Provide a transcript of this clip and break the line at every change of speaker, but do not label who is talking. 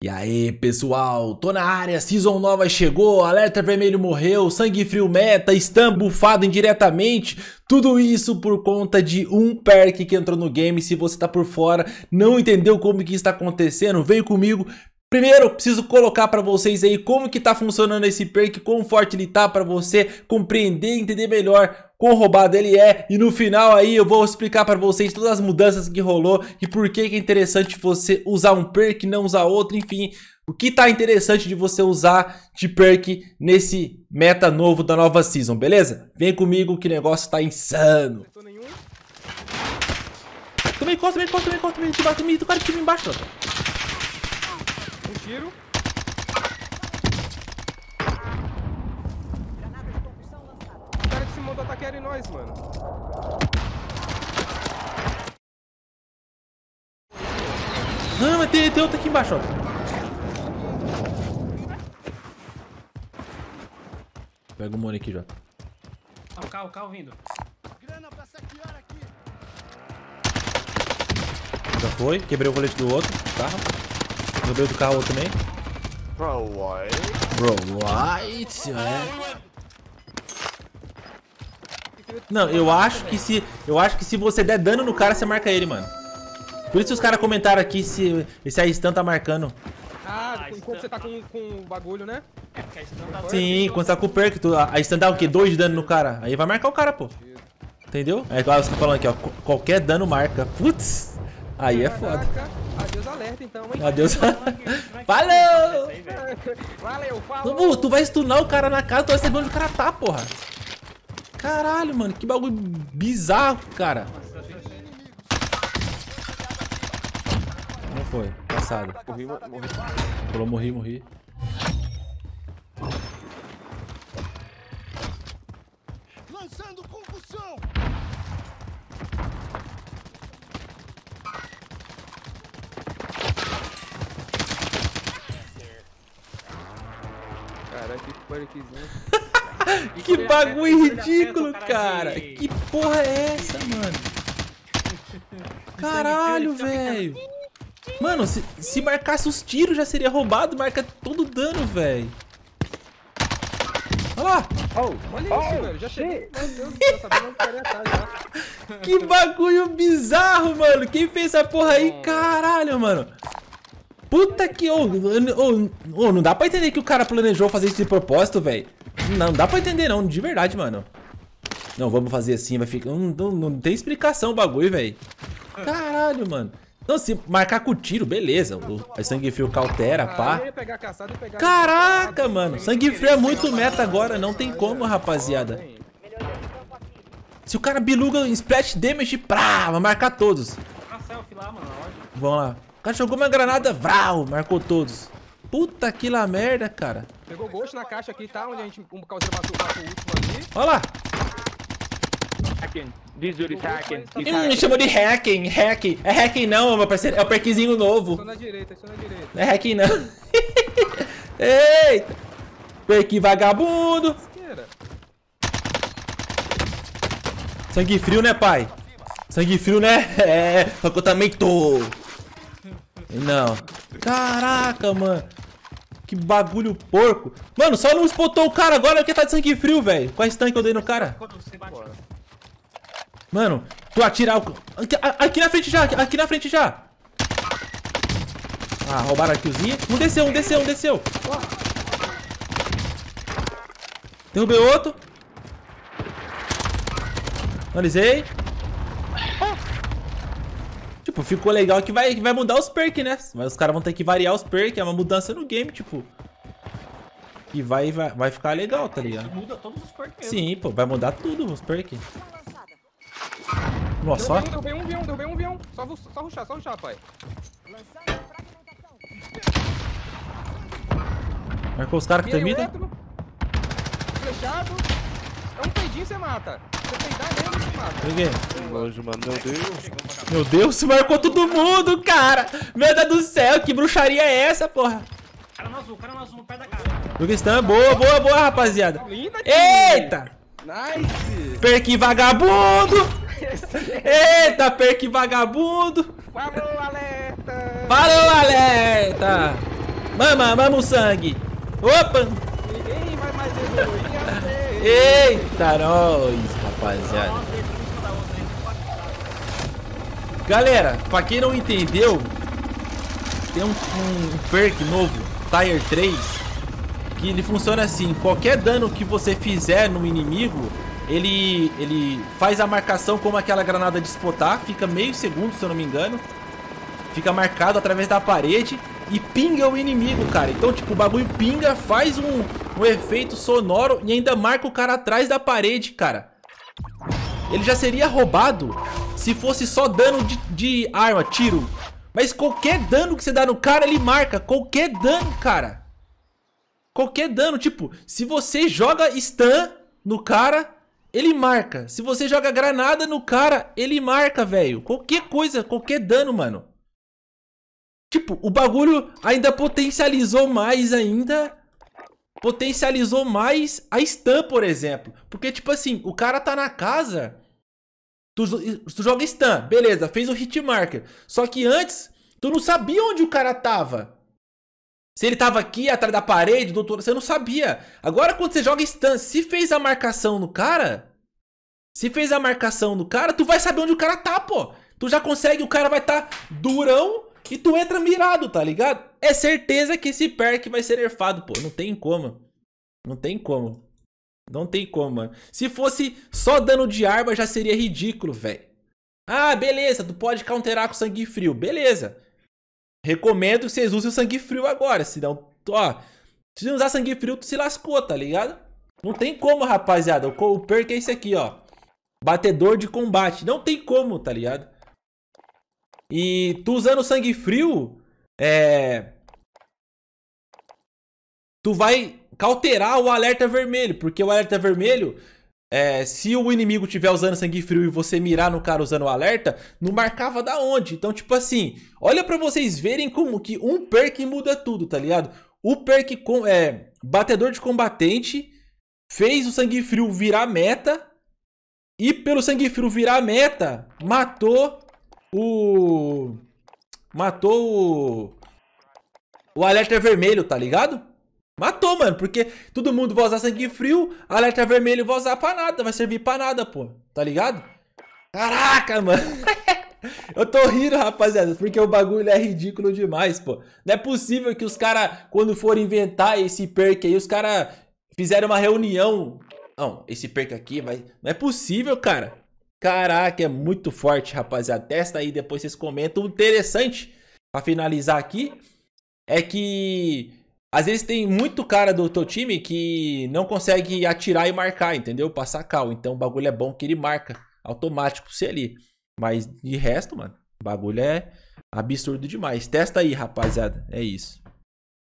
E aí pessoal, tô na área, Season nova chegou, Alerta Vermelho morreu, Sangue Frio meta, Stun bufado indiretamente. Tudo isso por conta de um perk que entrou no game. Se você tá por fora, não entendeu como que está acontecendo, vem comigo. Primeiro, eu preciso colocar pra vocês aí como que tá funcionando esse perk, quão forte ele tá, pra você compreender e entender melhor quão roubado ele é. E no final aí eu vou explicar pra vocês todas as mudanças que rolou e por que é interessante você usar um perk e não usar outro, enfim. O que tá interessante de você usar de perk nesse meta novo da nova Season, beleza? Vem comigo que o negócio tá insano. Também encosta, do cara que embaixo, ó.
Tiro. O cara que se montou tá querendo nós, mano.
Não, mas tem outro aqui embaixo, ó. Pega o money aqui, Jota.
Ó, o carro vindo.
Já foi, quebrei o colete do outro carro. Quebrei do carro outro também.
Bro, white,
é. Não, eu acho que se você der dano no cara, você marca ele, mano. Por isso os caras comentaram aqui se a stun tá marcando.
Ah, enquanto você tá com o bagulho, né?
É, porque a stun tá...
Sim, quando você tá com o perk, a stun dá o quê? 2 de dano no cara. Aí vai marcar o cara, pô. Entendeu? Aí você tá falando aqui, ó. Qualquer dano marca. Putz. Aí é foda.
Adeus alerta então, hein?
Adeus. Falou!
Valeu, falou!
Tu vai stunar o cara na casa, tu vai saber onde o cara tá, porra. Caralho, mano, que bagulho bizarro, cara. Não foi, passado. Morri.
Lançando concussão!
Cara, que perkzinho.
Que bagulho ridículo, cara. Que porra é essa, mano? Caralho, velho. Mano, se marcasse os tiros já seria roubado. Marca todo o dano, velho. Olha lá.
Olha isso, velho. Já cheguei. Meu Deus do céu, sabendo onde queria estar já.
Que bagulho bizarro, mano. Quem fez essa porra aí? Caralho, mano. Puta que... não dá pra entender que o cara planejou fazer isso de propósito, velho. Não dá pra entender, não. De verdade, mano. Não, vamos fazer assim, vai ficar... Não tem explicação o bagulho, velho. Caralho, mano. Não, se marcar com tiro, beleza. O sangue frio cautera, pá. Caraca, mano. Sangue frio é muito meta agora. Não tem como, rapaziada. Se o cara biluga splash damage, vai marcar todos. Vamos lá. O cara jogou uma granada, vral, marcou todos. Puta que lá merda, cara.
Pegou ghost na caixa aqui, tá? Onde a gente matou o último ali.
Olha lá.
Hacking. This dude is hacking.
Chamou de hacking. É hacking não, meu parceiro. É o perkzinho novo.
Estou na direita.
Não é hacking não. Eita. Perk vagabundo. Sangue frio, né, pai? Sangue frio, né? É, só que eu também tô. Não. Caraca, mano. Que bagulho porco. Mano, só não spotou o cara agora porque tá de sangue frio, velho. Qual stun que eu dei no cara? Mano, tu atirar o... Aqui na frente já. Ah, roubaram a killzinha. Um desceu. Derrubei outro. Analisei. Tipo, ficou legal que vai mudar os perks, né? Mas os caras vão ter que variar os perks, é uma mudança no game, tipo. E vai ficar legal, tá ligado?
Muda todos os perks mesmo.
Sim, pô, vai mudar tudo os perks. Nossa, só.
Derrubei um avião. Só rushar, pai.
Marcou os caras que termina.
Flechado. É um peidinho, você mata. Você peidar nele, você mata.
Peguei.
Longe, mano, meu Deus.
Meu Deus, se marcou todo mundo, cara. Meu Deus do céu, que bruxaria é essa, porra?
Cara no azul, no pé da cara.
Jogo stun, boa, rapaziada. Eita!
Nice!
Perk vagabundo! Eita, perk vagabundo!
Falou, alerta!
Falou, alerta! Vamos sangue. Opa.
Ninguém vai mais evoluir.
Eita, nós, rapaziada.
Nossa, ele tá em cima da outra, hein?
Galera, pra quem não entendeu, tem um perk novo, Tier 3, que ele funciona assim: qualquer dano que você fizer no inimigo, ele faz a marcação como aquela granada de spotar, fica meio segundo, se eu não me engano. Fica marcado através da parede e pinga o inimigo, cara. Então, tipo, o bagulho pinga, faz um efeito sonoro e ainda marca o cara atrás da parede, cara. Ele já seria roubado se fosse só dano de arma, tiro. Mas qualquer dano que você dá no cara, ele marca. Qualquer dano, cara. Qualquer dano, tipo, se você joga stun no cara, ele marca. Se você joga granada no cara, ele marca, velho. Qualquer coisa, qualquer dano, mano. Tipo, o bagulho ainda potencializou mais ainda. Potencializou mais a stun, por exemplo. Porque, tipo assim, o cara tá na casa. Tu joga stun, beleza, fez o hit marker. Só que antes, tu não sabia onde o cara tava. Se ele tava aqui, atrás da parede, do outro, você não sabia. Agora, quando você joga stun, se fez a marcação no cara... Se fez a marcação no cara, tu vai saber onde o cara tá, pô. Tu já consegue, o cara vai tá durão e tu entra mirado, tá ligado? É certeza que esse perk vai ser nerfado, pô. Não tem como. Não tem como. Não tem como, mano. Se fosse só dano de arma, já seria ridículo, velho. Ah, beleza, tu pode counterar com sangue frio. Beleza. Recomendo que vocês usem o sangue frio agora. Senão, ó, se não usar sangue frio, tu se lascou, tá ligado? Não tem como, rapaziada. O perk é esse aqui, ó. Batedor de combate. Não tem como, tá ligado? E tu usando sangue frio, tu vai cauterar o alerta vermelho. Porque o alerta vermelho, se o inimigo estiver usando sangue frio e você mirar no cara usando o alerta, não marcava da onde. Então, tipo assim, olha pra vocês verem como que um perk muda tudo, tá ligado? O perk batedor de combatente fez o sangue frio virar meta. E pelo sangue frio virar meta, matou o alerta vermelho, tá ligado? Matou, mano, porque todo mundo vai usar sangue frio, alerta vermelho vai usar pra nada, vai servir pra nada, pô, tá ligado? Caraca, mano. Eu tô rindo, rapaziada, porque o bagulho é ridículo demais, pô. Não é possível que os caras, quando forem inventar esse perk aí, os caras fizeram uma reunião. Não, esse perk aqui vai... Não é possível, cara. Caraca, é muito forte, rapaziada. Testa aí, depois vocês comentam. O interessante, pra finalizar aqui, é que às vezes tem muito cara do teu time que não consegue atirar e marcar, entendeu? Passar cal. Então o bagulho é bom que ele marca automático se ali. Mas de resto, mano, o bagulho é absurdo demais. Testa aí, rapaziada. É isso.